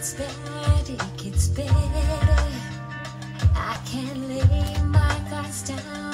gets better, it gets better. I can't lay my cards down.